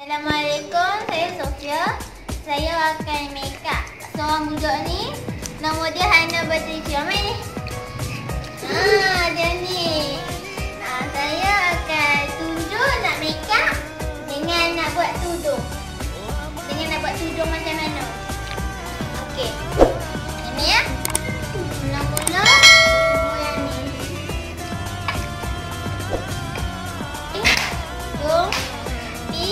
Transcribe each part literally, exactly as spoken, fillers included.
Assalamualaikum, saya Sofia. Saya akan make up seorang budak ni. Nama dia Hana Batrisya. Mai ni. Ah, dia ni. Nah, saya akan tunjuk nak make up dengan nak buat tudung. Dengan nak buat tudung macam mana. Okey. Ini ya. Mula-mula yang ni. Tudung. Ni.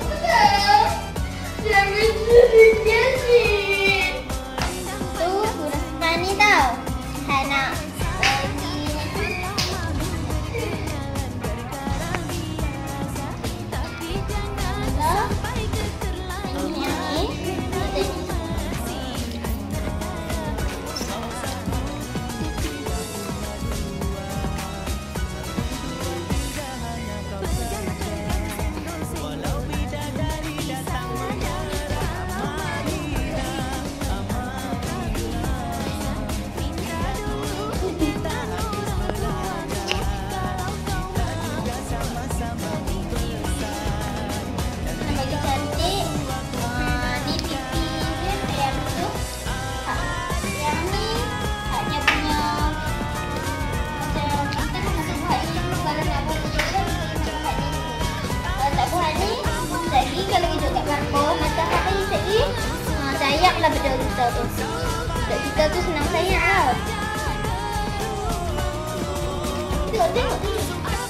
Jangan sedih ni. Tu budak sebelah ni tau. Hana. Sayanglah benda kita tu. Budak kita tu senang sayang tau. Tengok, tengok, tengok.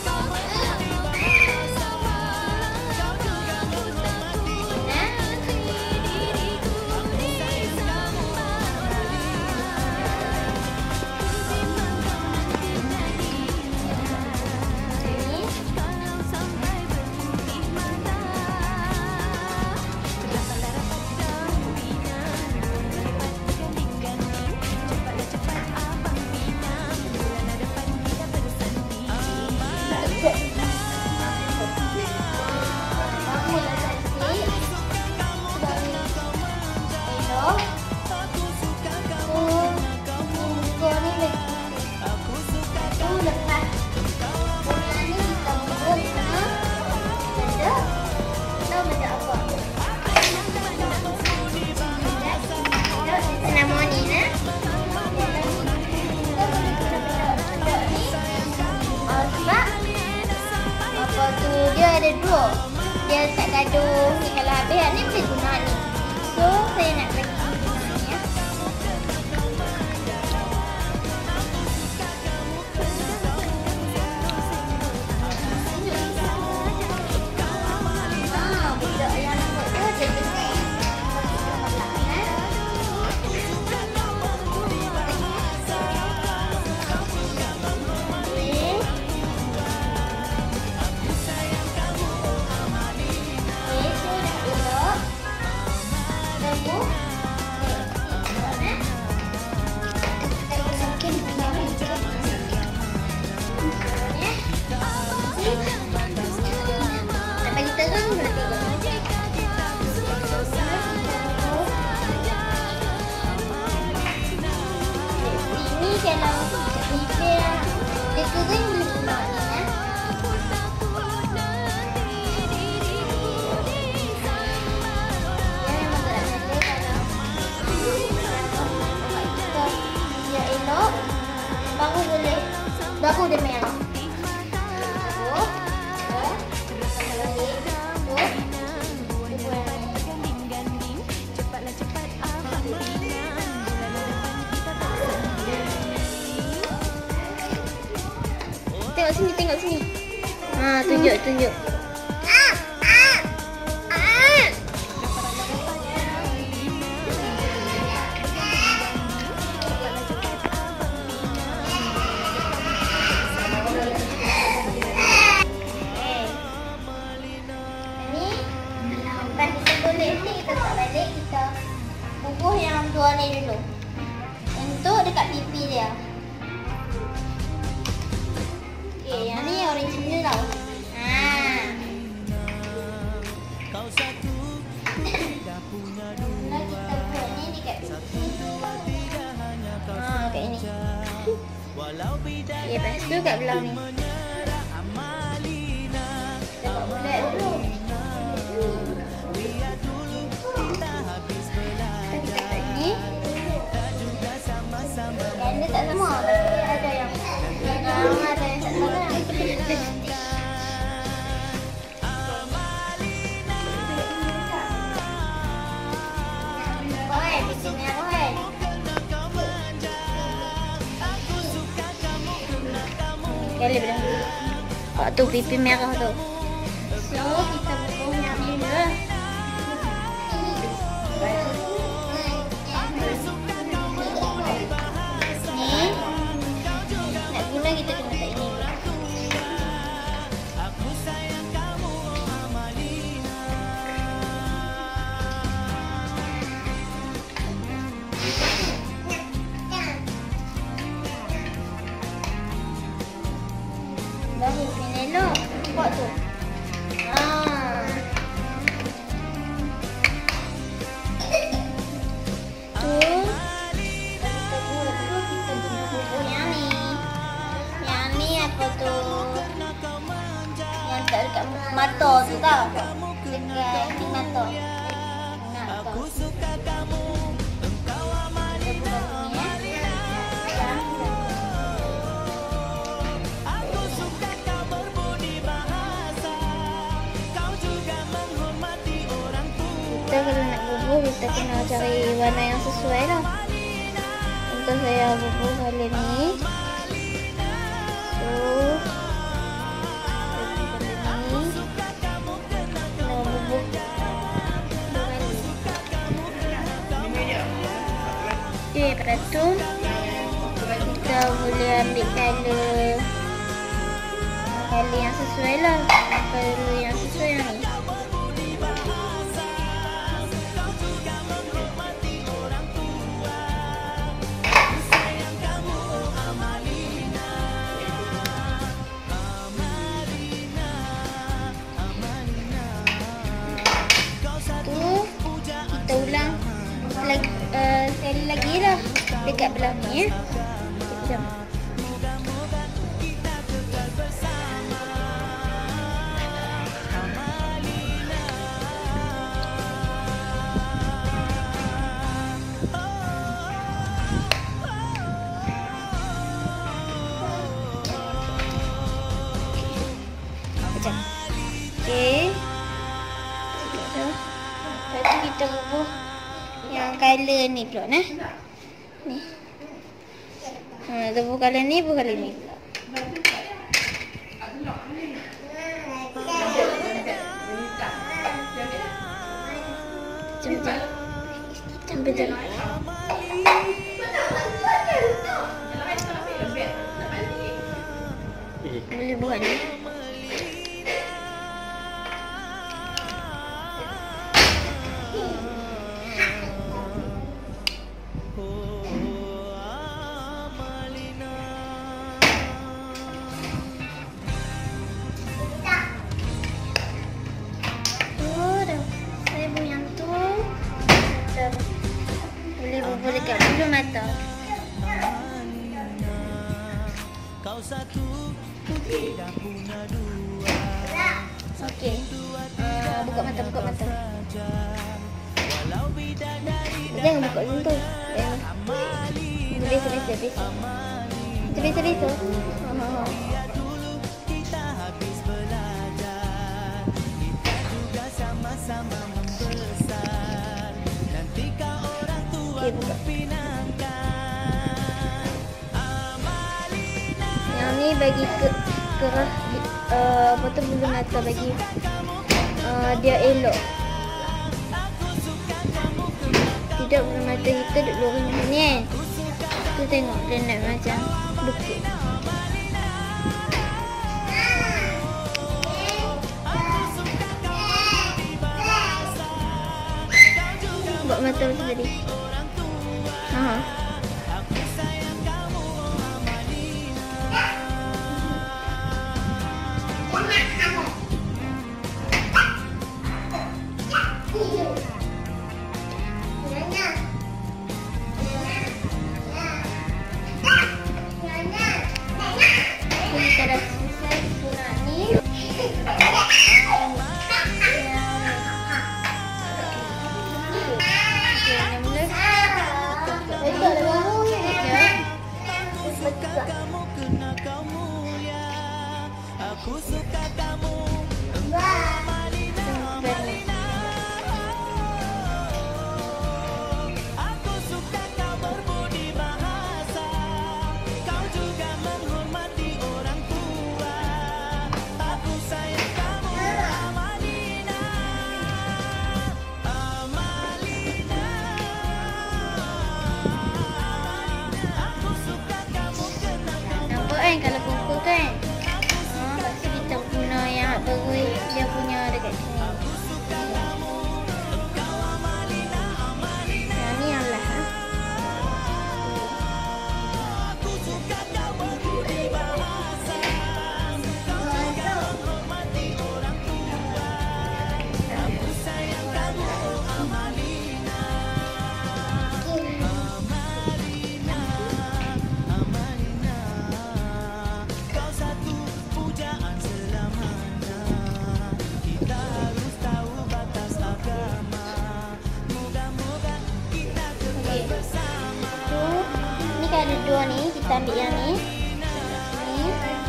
Dia ada dua. Dia tak gaduh ni, kalau habis ni boleh guna ni. So saya nak bagi ni ya. Ah, budak yang nak buat tu dia jenis. Kalau dia dia kering boleh guna ni ya. Dia memang tak ada kalau dia elok baru boleh baru dia merah. Tengok sini, tengok sini. Ha, tunjuk, tunjuk. Ah, ah, ah. Ini lepas kita tulis ni, kita tak balik, kita bubuh yang dua ni dulu. Untuk dekat pipi dia. Okay, yang ni original tau. Haa. Mula kita buat ni dekat pipi. Haa, kat ini. Okay, lepas tu kat belah ni. Kita buat bulat dulu. Sekali belah dulu. Oh, tu pipi merah tu. So, kita bubuh yang ni dulu. Ni. Nak gula kita kena letak ini dulu. Baru kena elok. Buat tu. Haa. Tu. Kita buat tu. Kita guna bubur yang ni. Yang ni apa tu? Yang tak dekat mata tu tau. Dekat di mata. Nak tu. Kita buat ni ya. Kita kalau nak bubur, kita kena cari warna yang sesuai lah. Untuk saya bubur kali ni. So, kali ni kita bubur kali. Okay, lepas tu kita boleh ambil color color yang sesuai lah. Color yang sesuai yang ni. Kita ulang lagi, uh, sekali lagi lah dekat belah ni ya. Sekejap. Sekejap. Okay. Lepas tu kita bubur yang color ni pula nah. Ni. Ha, tu bubur color ni, bubur color ni pula. Jom-jom. Jom-jom. Boleh buat ni. Boleh bubur dekat bulu mata. Okey. Uh, buka mata, buka mata. Jangan buka macam tu. Biasa, biasa, biasa. Biasa, biasa. Okey, buka. Yang ni bagi ke kerah uh, apa tu bulu mata bagi uh, dia elok. Tidak bulu mata kita duduk lorong macam ni kan. Tu tengok dia nak macam bukit. Buat mata macam tadi. Ha. Kita dah selesai guna ni. kalau pukul kan. Ha, lepas tu kita guna yang berui dia punya dekat sini. Yang ni yang lah. Ha? Ada dua ni, kita ambil yang ni. Ni.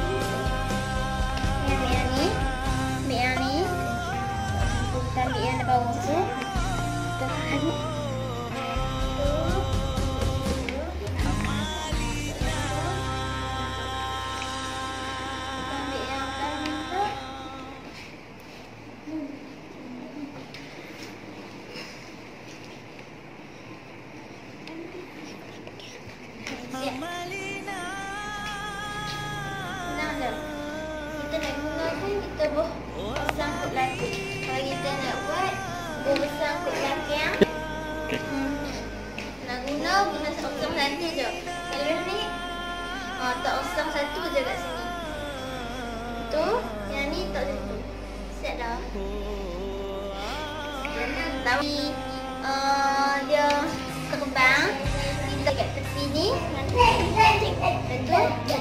Ambil yang ni. Ambil yang ni. Kita ambil yang bawah tu. Kita aduk. Kita nak guna pun kita boh sangkut lagi. Kalau kita nak buat boh bersangkut belakang. Hmm. Nak guna guna osong satu je. Kalau ni ah tak osong satu je kat sini. Tu yang ni tak satu. Set dah. Tapi uh, dia terbang kita kat tepi ni nanti tentu